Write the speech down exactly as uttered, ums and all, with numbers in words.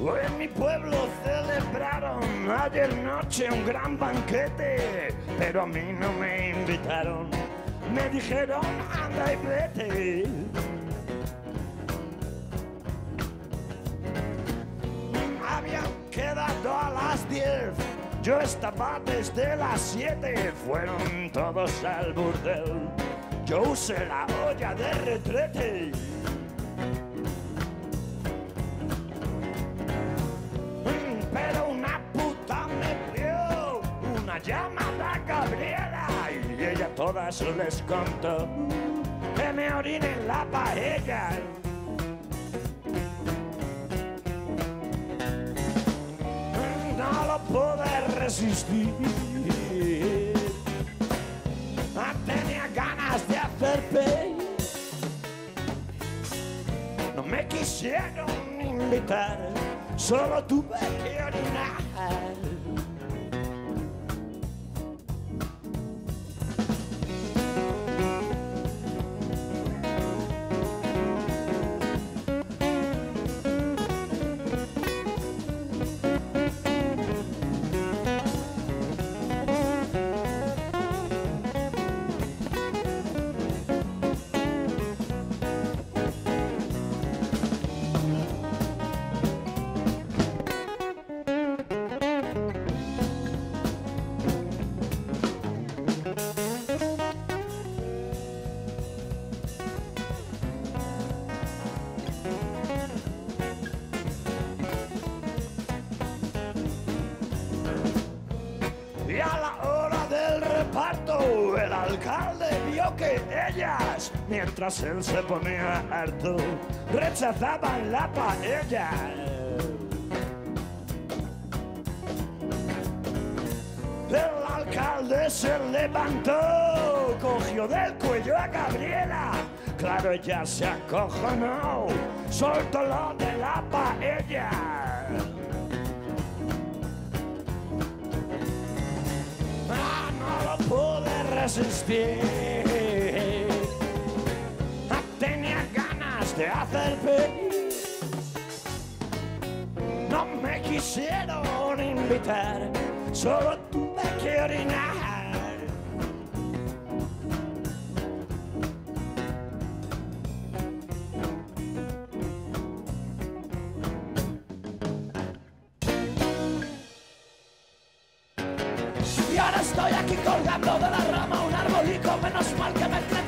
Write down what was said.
En mi pueblo celebraron ayer noche un gran banquete, pero a mí no me invitaron. Me dijeron, anda y vete. Habían quedado a las diez, yo estaba desde las siete. Fueron todos al burdel, yo usé la olla de retrete. Pero una puta me vio, una llamada Gabriela, y ella a todas les contó que me oriné en la paella. No lo pude resistir, tenía ganas de hacer pay. No me quisieron invitar, solo tuve que orinar. Y a la hora del reparto, el alcalde vio que ellas, mientras él se ponía harto, rechazaban la paella. El alcalde se levantó, cogió del cuello a Gabriela. Claro, ella se acojonó, soltó lo de la paella. Pude resistir, tenía ganas de hacer pis. No me quisieron invitar, solo tuve que orinar. Y ahora estoy aquí colgando de la rama un arbolico, menos mal que me